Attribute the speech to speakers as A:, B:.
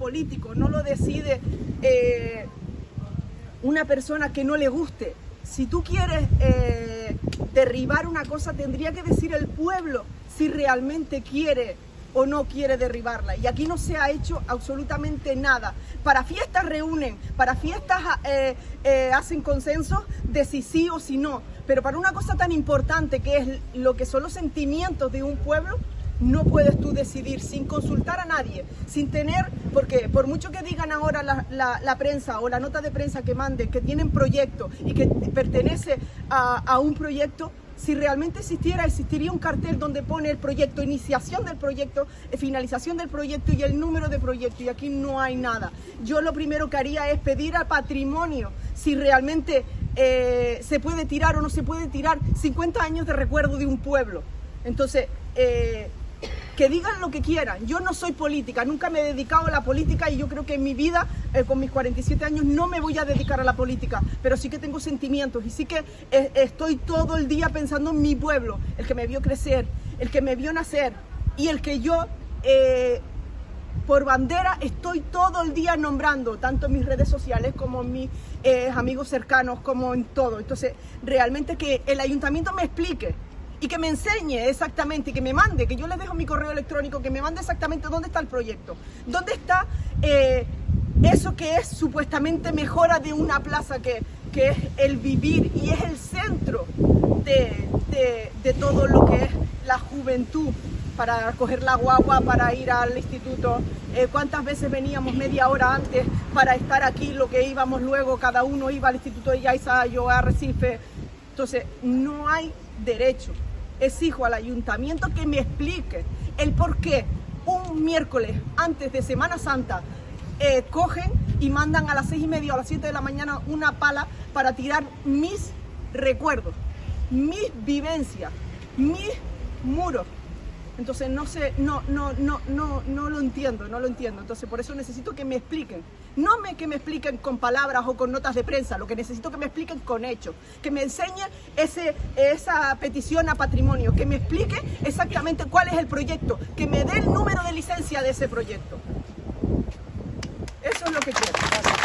A: político, no lo decide una persona que no le guste. Si tú quieres derribar una cosa, tendría que decir el pueblo si realmente quiere o no quiere derribarla. Y aquí no se ha hecho absolutamente nada. Para fiestas reúnen, para fiestas hacen consensos de si sí o si no. Pero para una cosa tan importante que es lo que son los sentimientos de un pueblo, no puedes tú decidir sin consultar a nadie, sin tener, porque por mucho que digan ahora la prensa o la nota de prensa que manden, que tienen proyecto y que pertenece a un proyecto, si realmente existiría un cartel donde pone el proyecto, iniciación del proyecto, finalización del proyecto y el número de proyecto, y aquí no hay nada. Yo lo primero que haría es pedir al patrimonio si realmente se puede tirar o no se puede tirar 50 años de recuerdo de un pueblo. Entonces, que digan lo que quieran. Yo no soy política, nunca me he dedicado a la política y yo creo que en mi vida, con mis 47 años, no me voy a dedicar a la política, pero sí que tengo sentimientos y sí que estoy todo el día pensando en mi pueblo, el que me vio crecer, el que me vio nacer y el que yo, por bandera, estoy todo el día nombrando, tanto en mis redes sociales como en mis amigos cercanos, como en todo. Entonces, realmente que el ayuntamiento me explique y que me enseñe exactamente, y que me mande, que yo les dejo mi correo electrónico, que me mande exactamente dónde está el proyecto, dónde está eso que es supuestamente mejora de una plaza, que es el vivir y es el centro de todo lo que es la juventud, para coger la guagua, para ir al instituto. ¿Cuántas veces veníamos media hora antes para estar aquí, lo que íbamos luego, cada uno iba al instituto de Yaiza, yo a Recife? Entonces, no hay derecho. Exijo al ayuntamiento que me explique el por qué un miércoles antes de Semana Santa cogen y mandan a las 6:30 o a las 7 de la mañana una pala para tirar mis recuerdos, mis vivencias, mis muros. Entonces no lo entiendo. Entonces por eso necesito que me expliquen. No que me expliquen con palabras o con notas de prensa, lo que necesito que me expliquen con hechos, que me enseñe esa petición a patrimonio, que me explique exactamente cuál es el proyecto, que me dé el número de licencia de ese proyecto. Eso es lo que quiero.